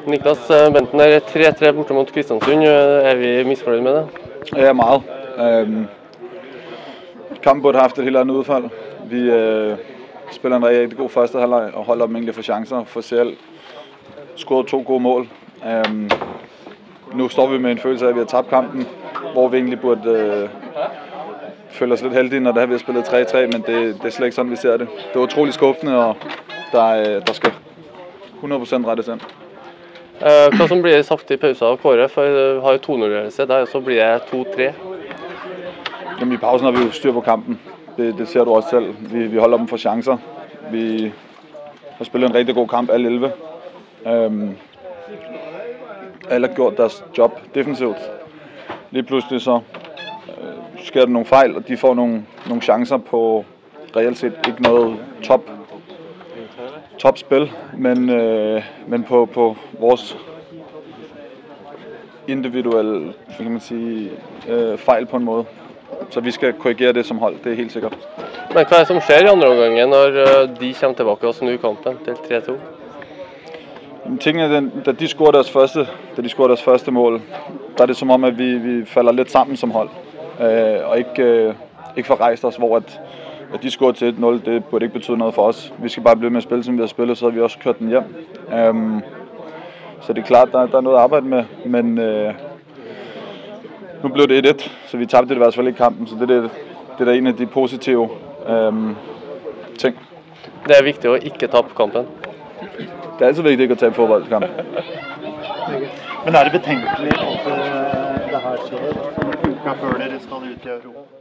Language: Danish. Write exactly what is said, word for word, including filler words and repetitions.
Niklas, Benten er tre tre borte mot Kristiansund. Er vi misfornøyd med det? Ja, meget. Øhm, kampen burde have haft et helt andet udfald. Vi øh, spiller en rigtig god første halvleg og holder dem egentlig for chancer. For selv scoret to gode mål. Øhm, nu står vi med en følelse af, at vi har tabt kampen, hvor vi egentlig burde øh, føle os lidt heldige, når det har vi har spillet tre tre, men det, det er slet ikke sådan, vi ser det. Det er utroligt skuffende, og der, øh, der skal hundrede procent rettes ind. Uh, hva som blir sagt i pausen av Kåre, for vi har jo to nul-ledelse der, så blir det to tre. Jamen, i pausen har vi jo styr på kampen. Det, det ser du også selv. Vi, vi holder dem for chancer. Vi har spillet en rigtig god kamp, alle elleve. Um, alle har gjort deres job defensivt. Lige pludselig så uh, sker der nogle fejl, og de får nogle, nogle chancer på reelt set ikke noget top. topspil, men, øh, men på, på vores individuelle, kan man sige, øh, fejl på en måde. Så vi skal korrigere det som hold, det er helt sikkert. Men hvad er det som sker i andre omgangen, når de kommer tilbage og snur kampen til tre to? Tingene, da de scorer deres første, da de scorer deres første mål, der er det som om, at vi, vi falder lidt sammen som hold, øh, og ikke, øh, ikke får rejst os, hvor at at de scorer til et nul, det burde ikke betyde noget for os. Vi skal bare blive med at spille, som vi har spillet, så har vi også kørt den hjem. Um, så det er klart, der, der er noget at arbejde med, men uh, nu blev det et et, så vi tabte det i hvert fald ikke kampen, så det, det, det er da en af de positive um, ting. Det er vigtigt at ikke tabe kampen. Det er altid vigtigt ikke at tabe fodboldkamp. Men er det betænkeligt at det her skjer, uka før dere skal ut i Europa?